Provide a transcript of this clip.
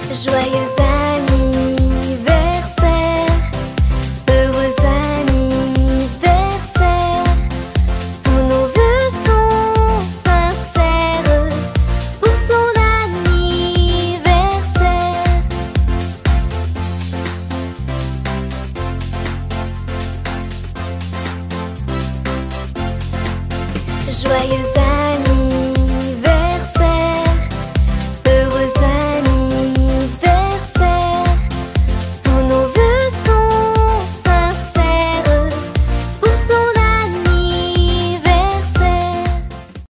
Joyeux anniversaire, heureux anniversaire. Tous nos vœux sont sincères pour ton anniversaire. Joyeux